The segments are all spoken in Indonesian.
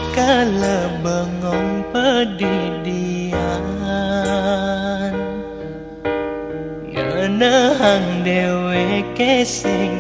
kala bengong pedidian ngenehang dheweke sing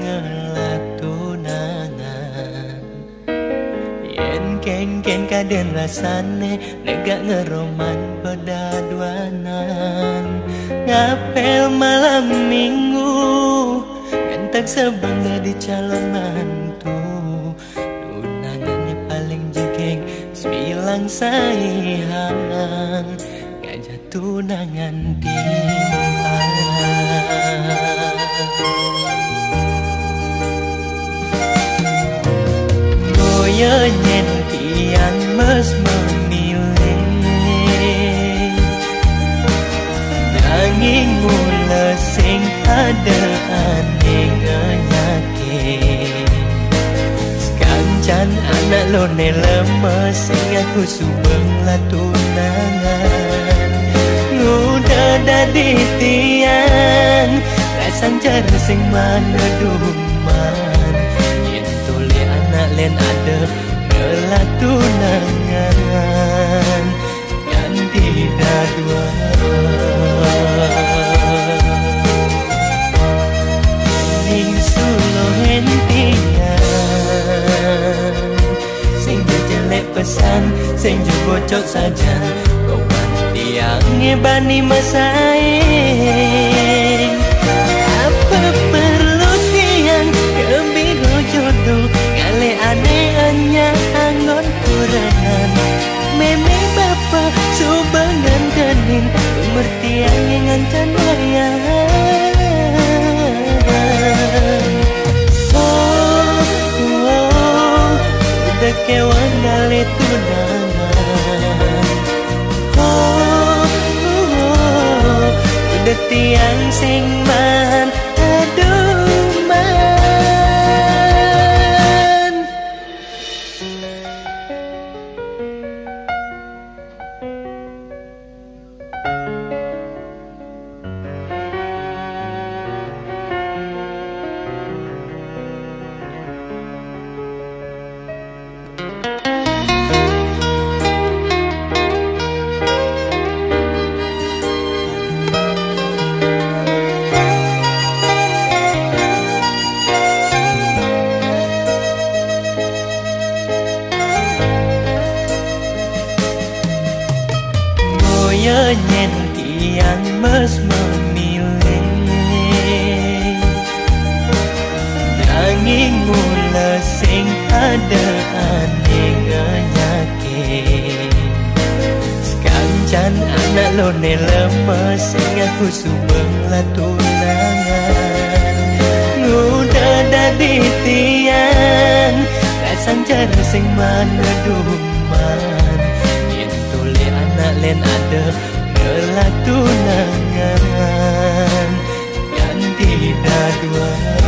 latunangan yen kengken kaden rasane nek gak ngeroman pedaduanan ngapel malam minggu ngentek sebangga di calon mantu tunangannya paling jegeng bilang sayang ngajak tunangan timpang boyo nyen tiang mes memilih nanging mula sing ada aneh ngenyakit sekancan anak lo ne lemes sing aku subeng lah tunangan nguda dadi tiang rasang cara sing mana duman yen tole anak len ada ngelah tunangan ganti dadua ning sulo hentian sing jelek pesan sing bocok saja kawan tiang ngebani masain apa perlu tiang kebiru jodoh kali aneh-aneh anggon kurangan meme bapak subangan kanin umur tiang yang ngancan wayang udah kewan kali tunangan udah tiang sing man aduh man nyen tiang mes memilih nanging mula sing ada aneh ngenyakit sekancan anak lo ne lemes sing aku subeng lah tunangan nguda dadi tiang rasang cara sing mana duman yen tole anak len ada ngelah tunangan ganti dadua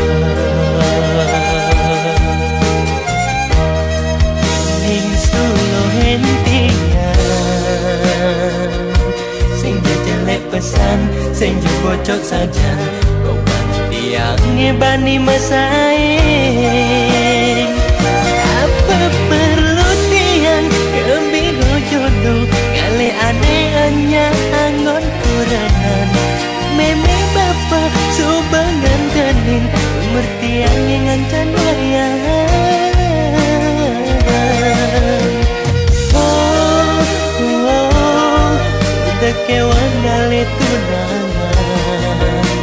ning sulo hentian sing jelek pesan sing bocok saja kawan tiang ngebani masain apa perlu tiang kebiru jodoh kali aneh-aneh anggon kurangan meme bapak subangan kanin umur tiang yang ngancan wayang udah kewan kali tunangan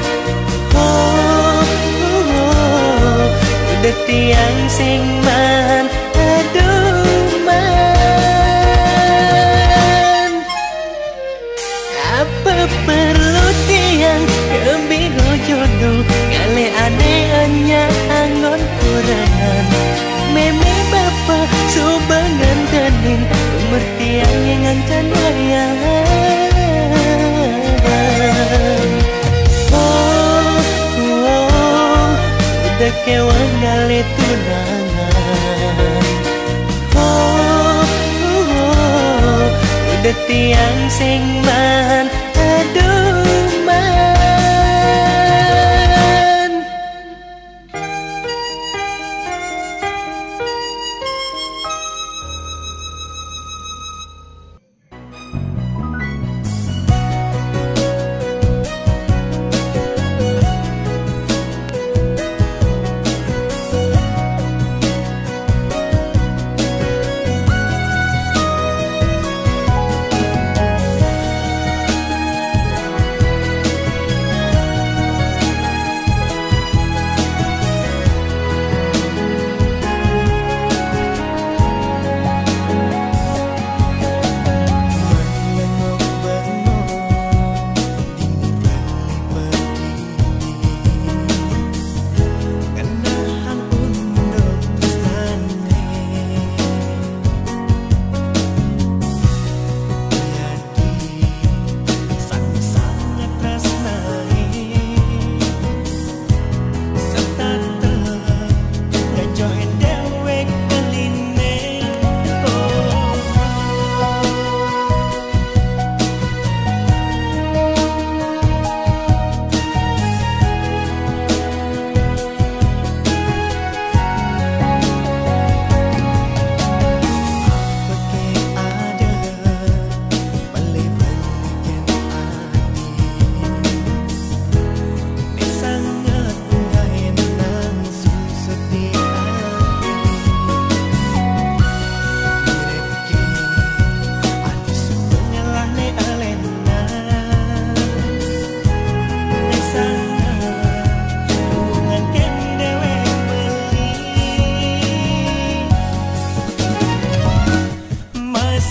udah tiang sing man aduh man apa perlu tiang kebiru jodoh kali aneh-aneh anggon kurangan meme bapak subangan kanin umur tiang yang ngancan wayang udah kewan kali tunangan udah tiang sing man aduh man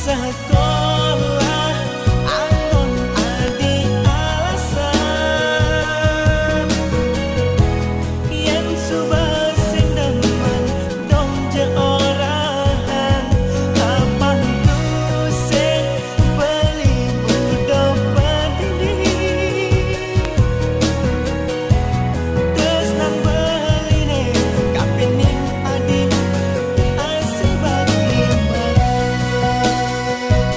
sekolah anon adi alasan yen subah sing demen dong je orahan kapan tuh sing beli udah peduli terus nang beline kapening adi asih bagi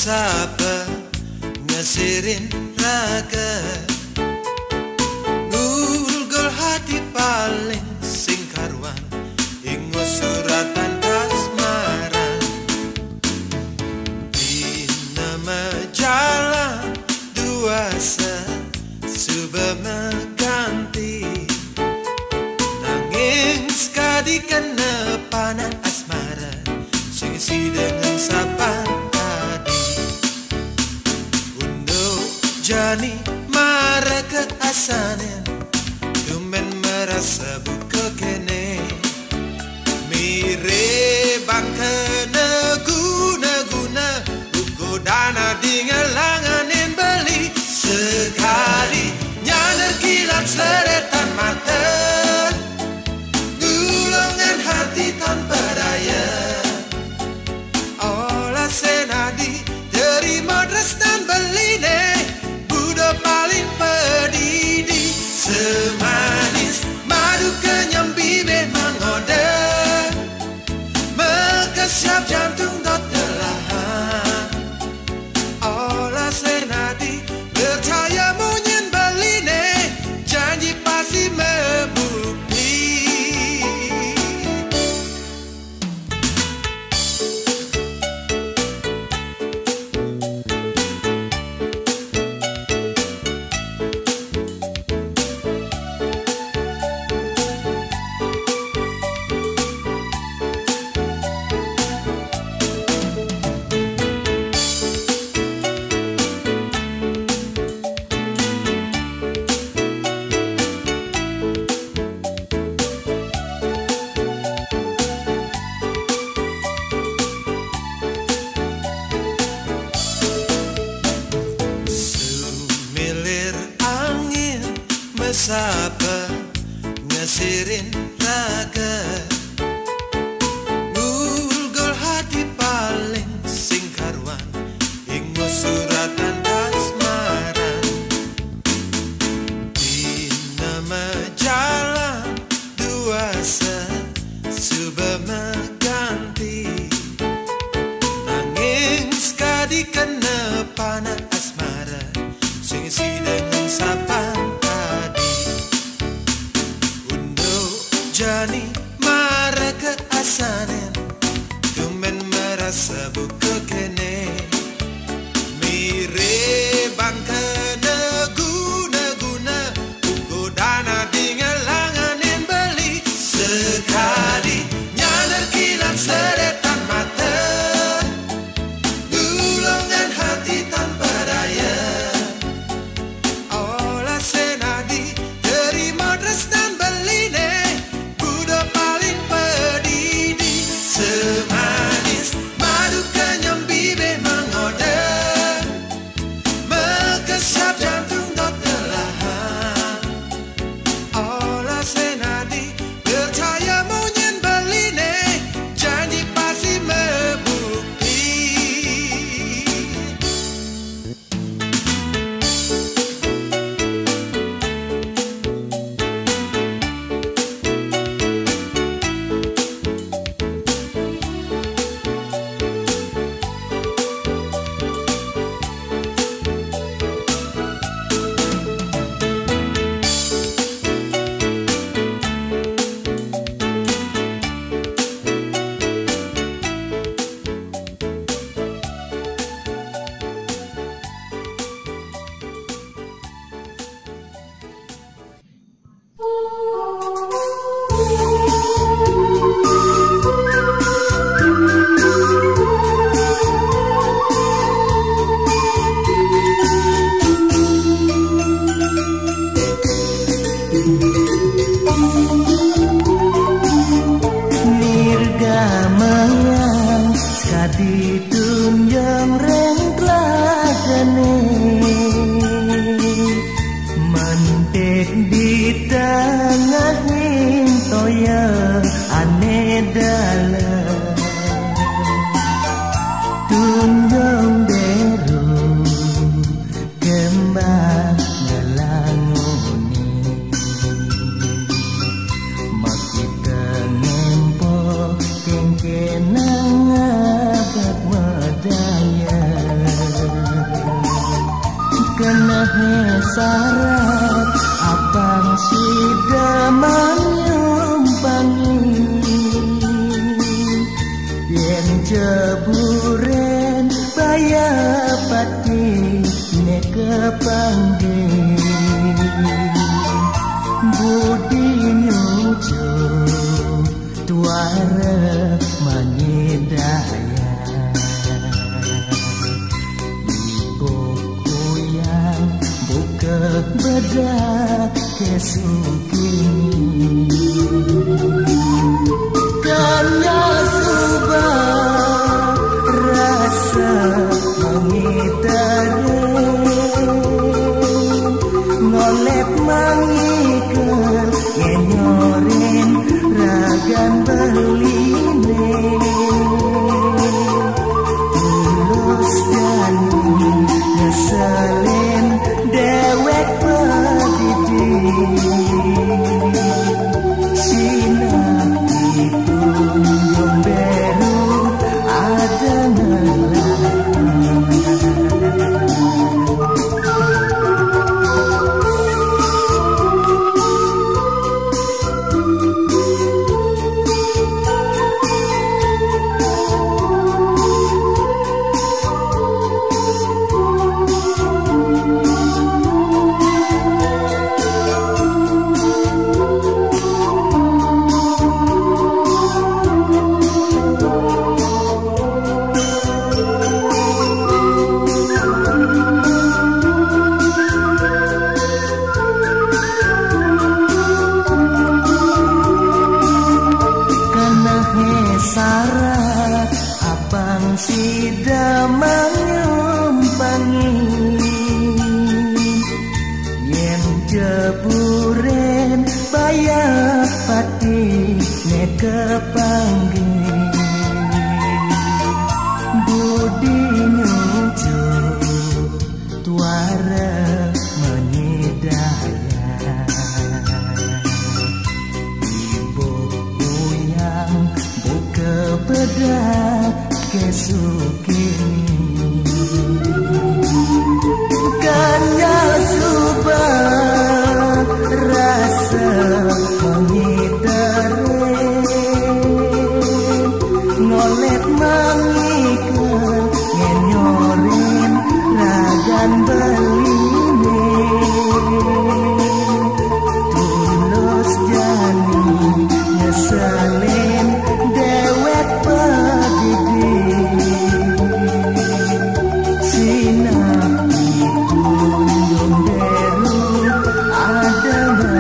mesapa ngesirin raga ngulgul hati paling sing karuan ingo suratan kasmaran dina majalah dua suba mengganti nanging sekali kena panan asmara sing isi dengan sapan jani marah ke asanen tumen merasa buka kene mire bangka guna buku dana dingelanganin beli sekali nyana kilat seretan mata gulungan hati tanpa daya olah senadi terima dres dan beline paling pedidi semanis madu kenyam bibir mengoda mekesap jantung dot telahan olah senadi percaya munyin beline janji pasti membukti mesapa ngesirin raga ngulgul hati paling sing karuan ingo suratan kasmaran dina majalah dua suba mengganti nanging sekali kena panas asmara sing isi dengan sapan jani marah ke asanen tumen merasa buka kene mire bangka guna buku dana dingelanganin beli sekali nyana kilat seretan mata gulungan hati tanpa daya olah senadi terima dres dan beline semanis madu kenyam bibir mengoda mekesap jantung dot telahan olah senadi percaya munyin beline janji pasti membukti Nirgamayang kaditun yang rengklagane mantek di tengah toya ane dalam tunjong deru kembang ngelangoni makita ngempo kengkenang abad medaya Sarat abang sidaman nyembangi yen jeburen baya pati ne kepangge budi nyujo tuara mangidaya bedak kesukini kanya subah rasa mengitare ngolep mangikel ngenyorin ragan beline tulus dan ngeselin dewek jeburen baya pati ne kepangge budi nyujo tuara menidaya ibu yang buka bedak kesukini kanya subah rasa mengitare ngolek mangikel ngenyorin ragan beline tulus jani ngeselin dewek pedidi sinar tunjung deru ada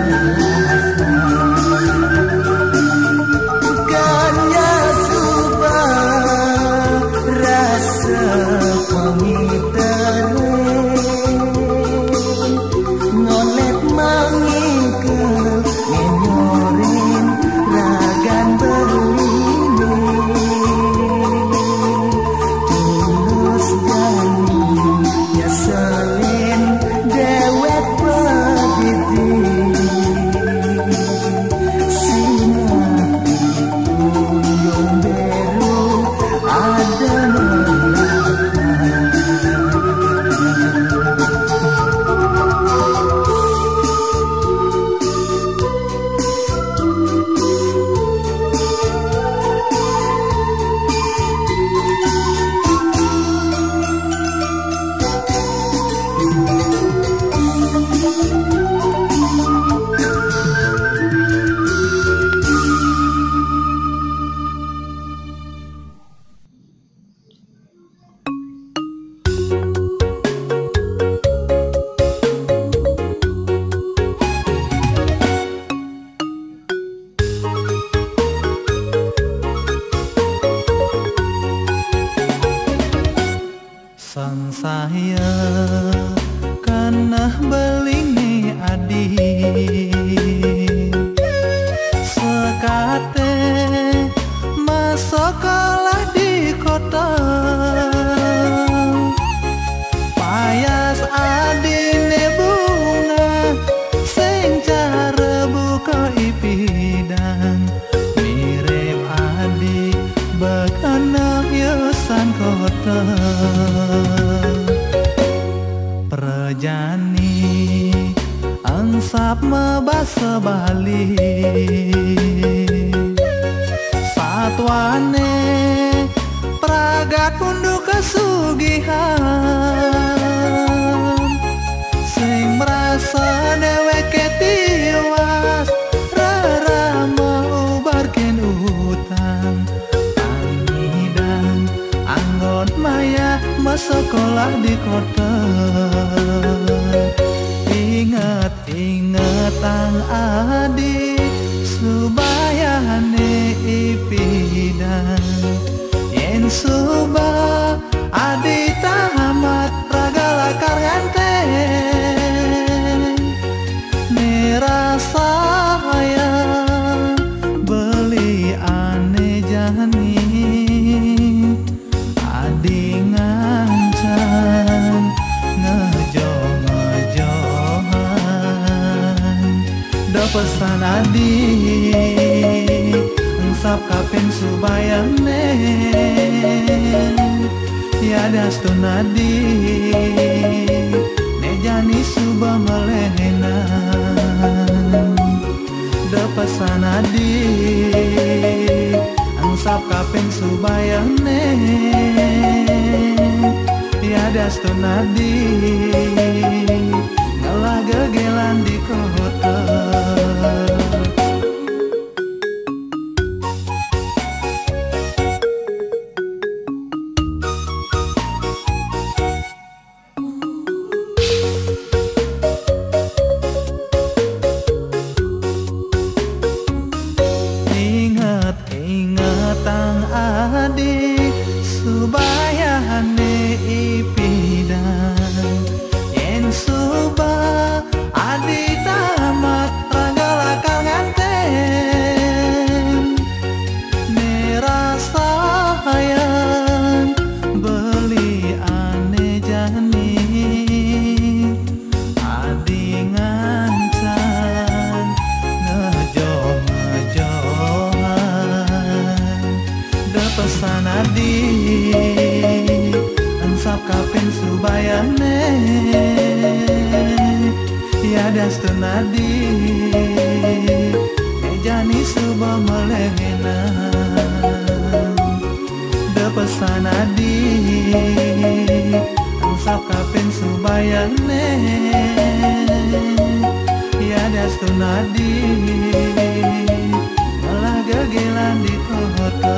kanya subah rasa pengitare ngolek mangikel ngenyorin ragan beline tulus jani nyeselin dewek pedidi sinar tunjung deru ada sang saya kanah belingi adi sekate masalah di kota payas adine bunga sing cara buka ipidang mirip adik bakanang yosan kota jani ansap mebasa balik satwane pragat punduk kesugihan sing merasa deweke tiwas rarama ubarken utang pangidang anggot maya sekolah di kota ingat ang adik subayane ipidang yen suba adi tamat ragala karganteng nerasa hayang beli ane jani adi ngancam ngejohan da pesan adi sap kapen subayang ya dastun adi nejani suba melehenan da pesan adi sap kapen subayang ya dastun adi ngalah gegelan di kota. Ingatang adik subayane ipidang yen suba adi tamat ragala kanganteng nerasa hayang beli ane jani adi ngancan pesan adik ansap kapen subayane ya dastun adik jani suba melehenan da pesan adik ansap kapen subayane ya dastun adik malah gegelan di kota.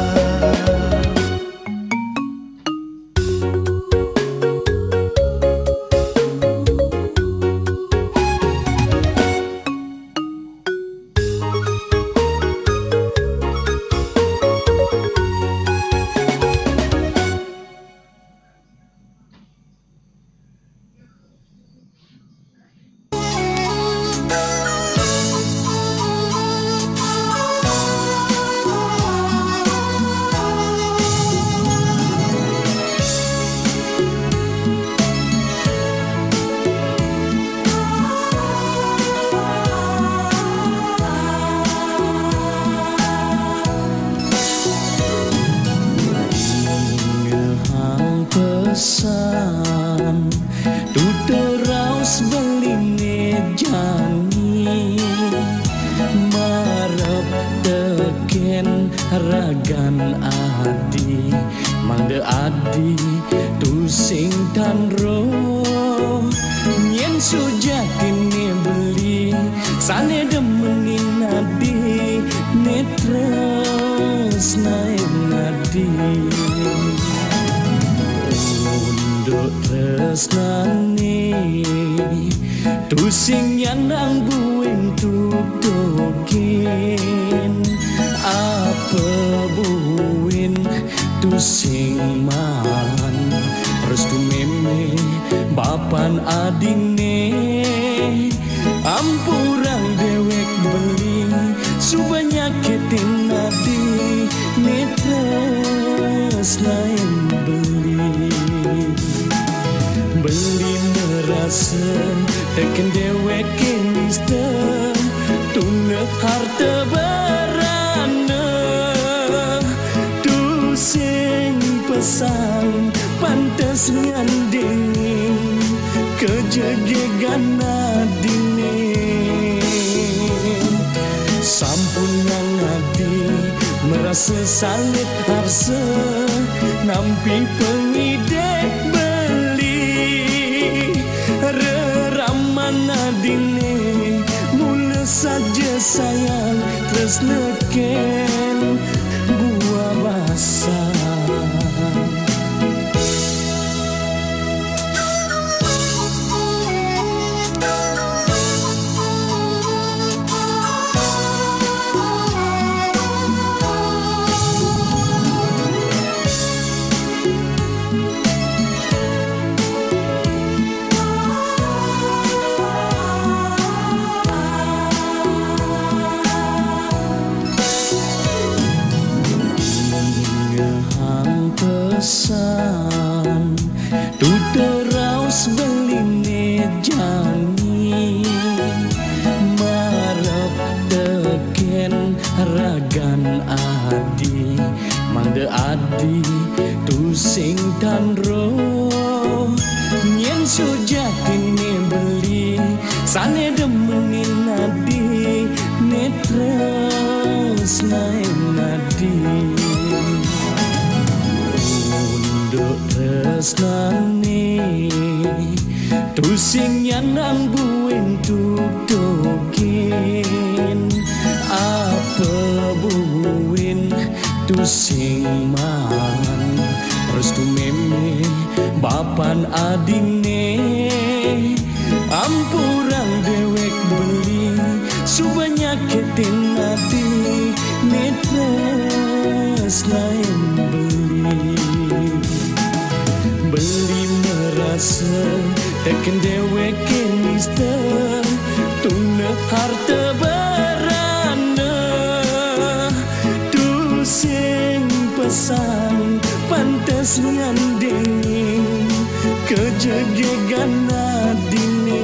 pesan tuteraus beline jani marep teken ragan adi mangde adi tusing tanro nyen sujakine beli sane demenin adi netres naik nadi untuk tresnani tusing yang buing tutokin apa buin tusing man restu meme bapan adine ampurang dewek beli subanyak ketin nadi netres lain beli merasa teken dewek kenista tunggak harta berana tusing pesan pantas nganding kejegegan adine sampun ngadi merasa salit harse nampi pengidek beli reraman adine mula saja sayang terus neken buah basah. Pesan tu teraus beline jangi marap teken ragan adi mangde adi tu sing tanro nyen sujatine beli sane demenin adi netres naen adi tresnane tu sing nyanang buin tutokin apa buin tu sing man restu meme bapan adine ampurang dewek beli subanya ketin ati netres lain beli merasa teken dewek mister tuna harta berana tu sing pesan pantas ngandengin kejegegan adine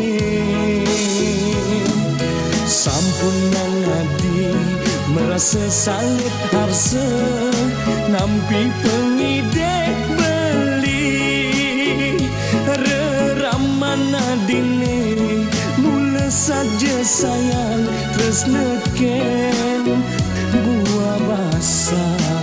sampun ngadi merasa salit harse nampi pengidek reraman adine mula saja sayang terus neken buah basah.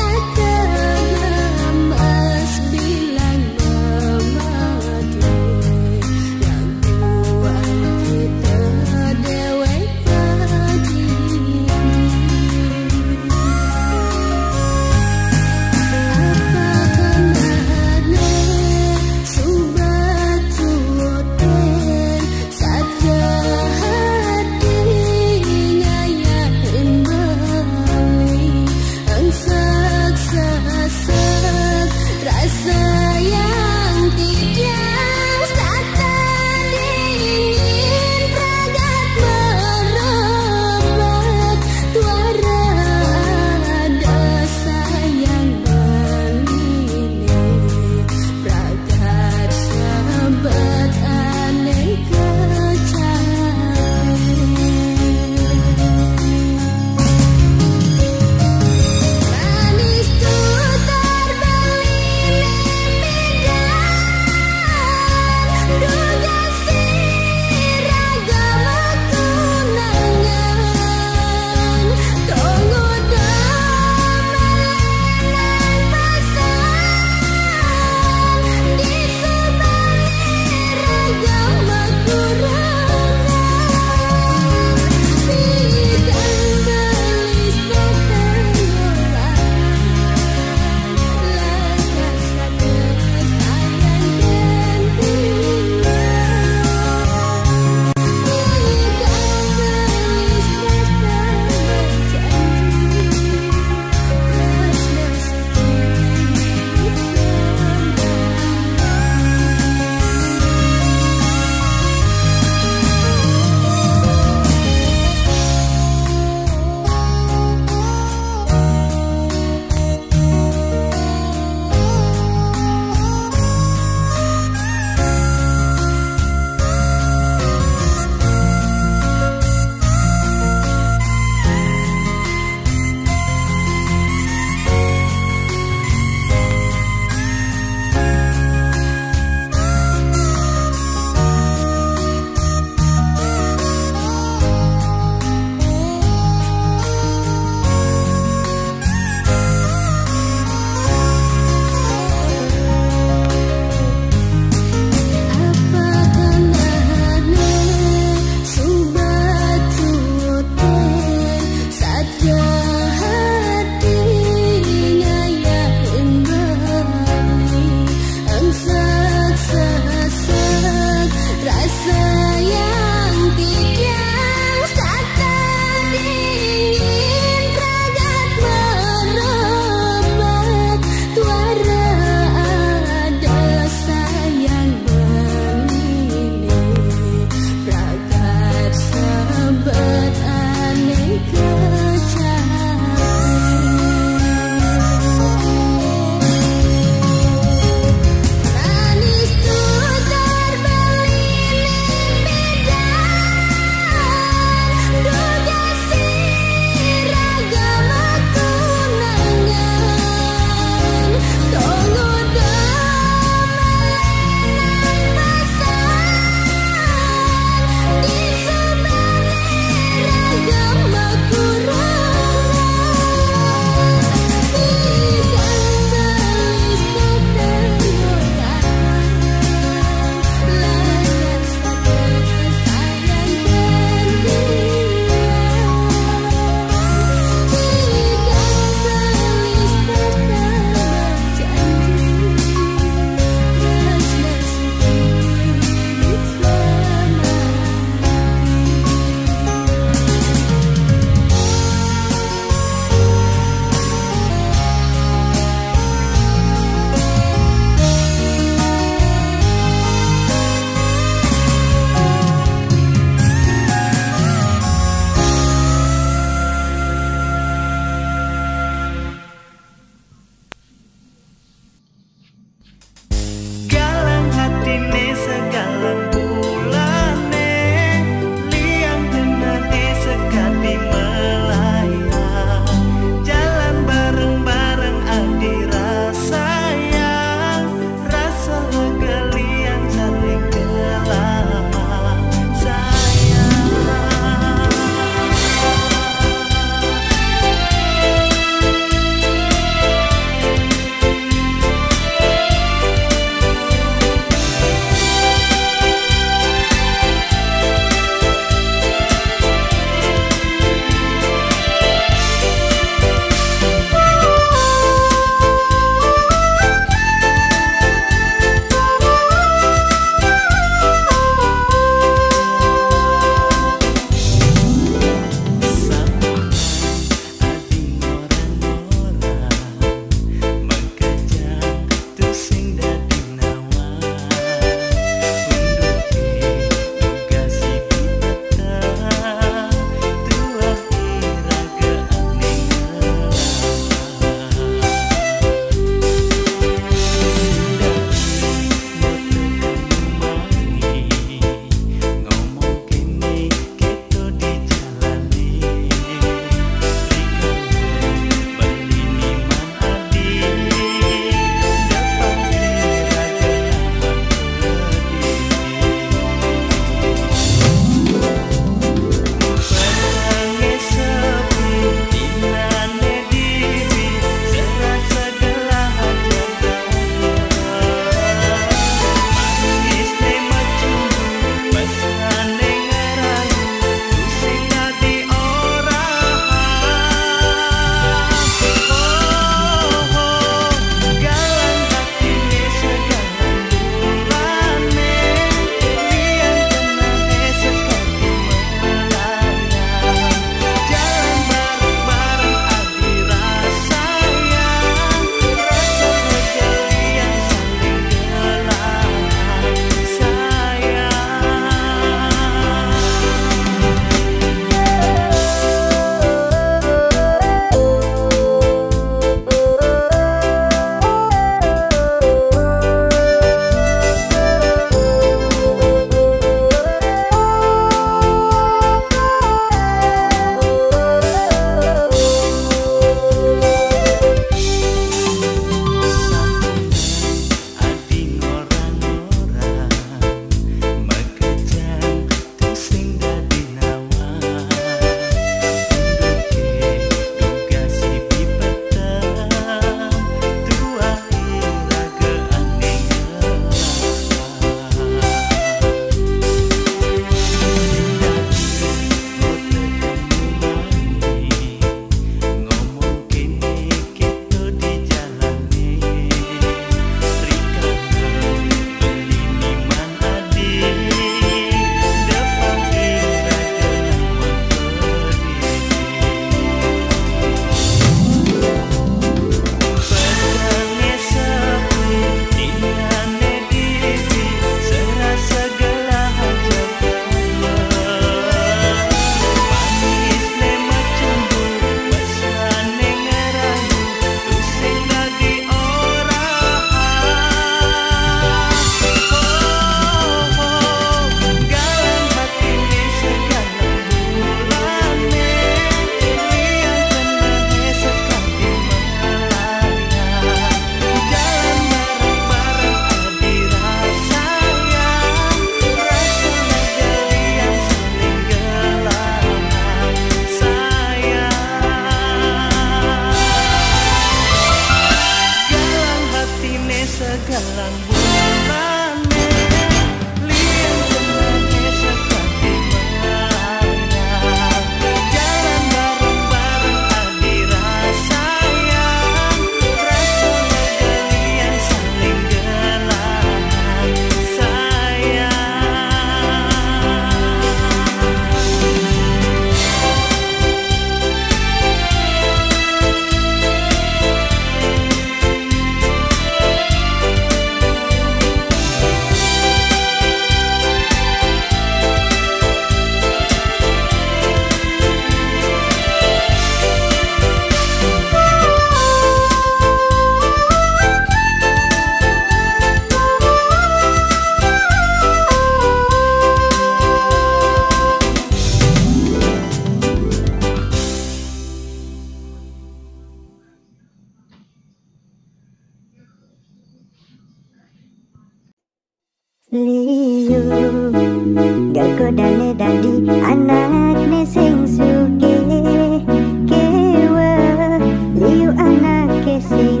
Gak kodane dadi anakne sing sugih, kewa liu anake sing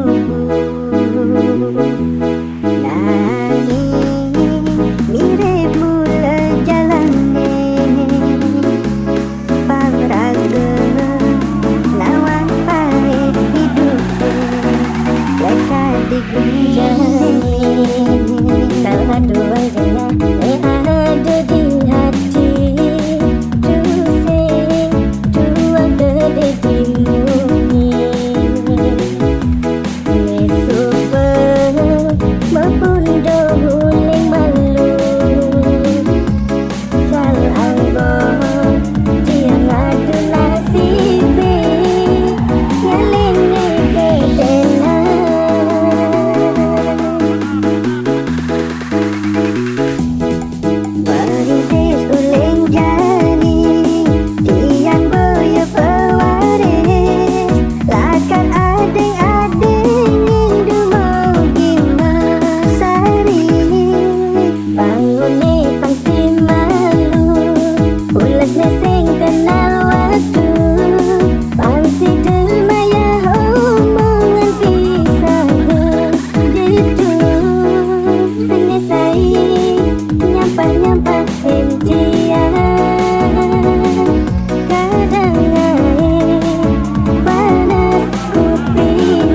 nanging mirip mula jalane pamraga lawan pahit hidupnya leka digunjani kalau dua jaya ada di hati tusing dua gede di mumi mesupa maupun dohuling malu kal algo dia ngadu nasibi nyaling kedena Perintis uling jani tiang boya pewaris lakan ading-ading indu mau gimasari bangune pangsi malu ulas nesing kenal waktu pangsi delmaya omongan pisah gitu anesai nyampa hentian kadang air panas kuping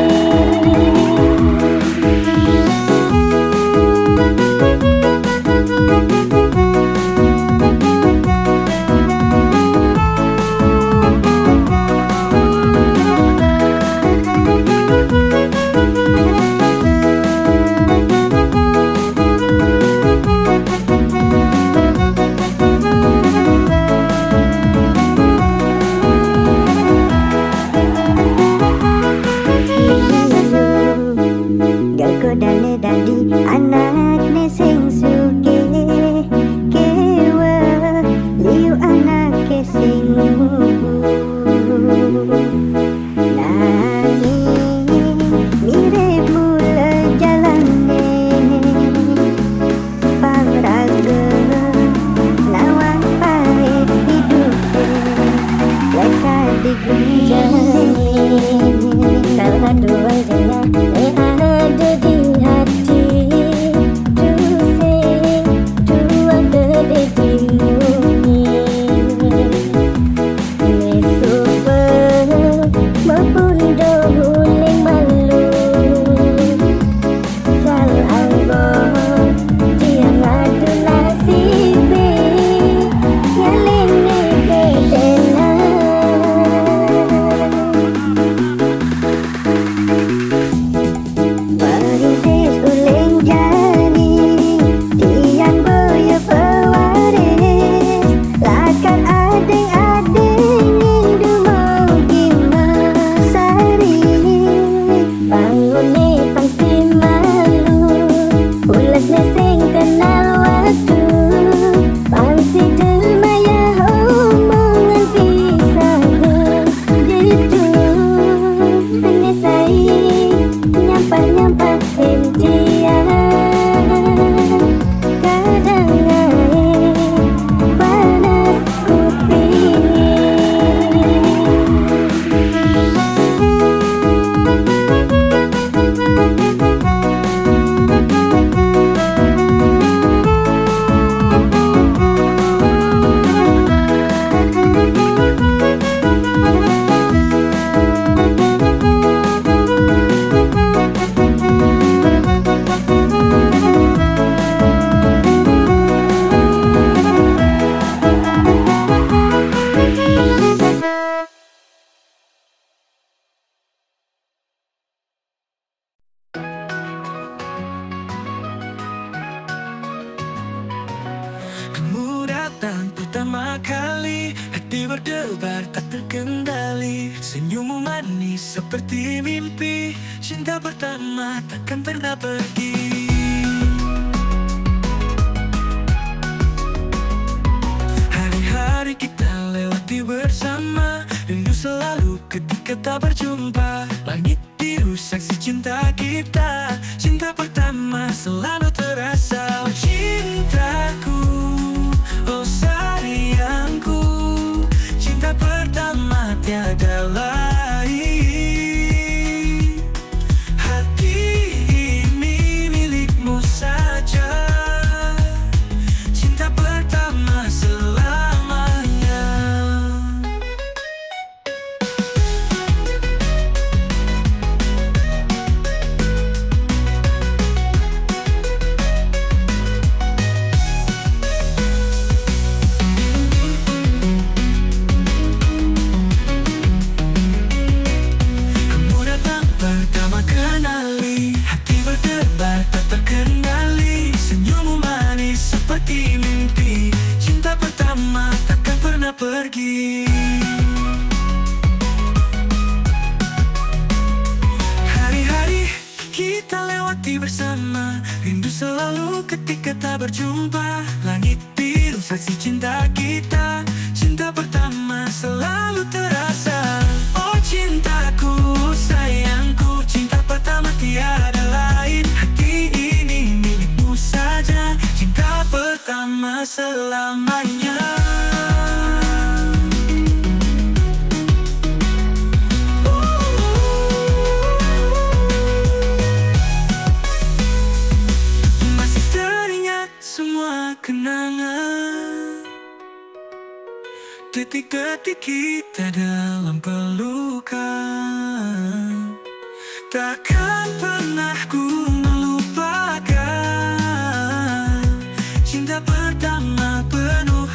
Gak kodane dadi anakne sing sugih, kewa liu anake sing nanging mirip mula jalane pamraga lawan pahit hidupnya leka digunjani kalau dua jaya ada di hati tusing dua gede di mumi mesupa maupun dohuling malu kal algo dia ngadu nasibi nyaling kedena Perintis uling jani tiang boya pewaris lakan ading-ading indu mau gimasari bangune pangsi malu ulas nesing kenal waktu pangsi delmaya omongan pisah gitu anesai nyampa hentian kadang air panas kuping Kamu datang pertama kali, hati berdebar tak terkendali. Senyummu manis seperti mimpi, cinta pertama takkan pernah pergi. Hari-hari kita lewati bersama, rindu selalu ketika tak berjumpa. Langit biru saksi cinta kita, cinta pertama selalu terasa. Oh, cintaku pergi. Hari-hari kita lewati bersama, rindu selalu ketika tak berjumpa. Langit biru saksi cinta kita, cinta pertama selalu terasa. Oh cintaku, sayangku, cinta pertama tiada lain. Hati ini milikmu saja, cinta pertama selamanya. Masih teringat semua kenangan, detik-detik kita dalam pelukan. Takkan pernah ku melupakan cinta pertama penuh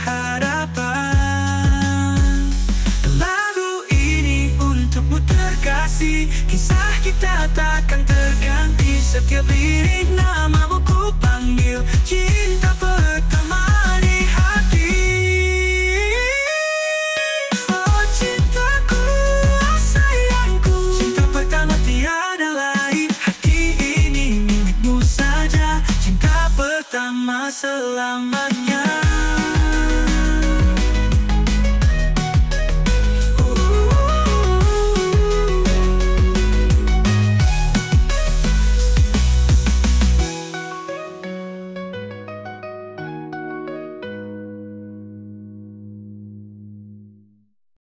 harapan. Lagu ini untukmu terkasih, kisah kita takkan terganti. Setiap lirik namamu ku panggil, cinta pertama di hati. Oh cintaku, sayangku, cinta pertama tiada lain. Hati ini milikmu saja, cinta pertama selamanya.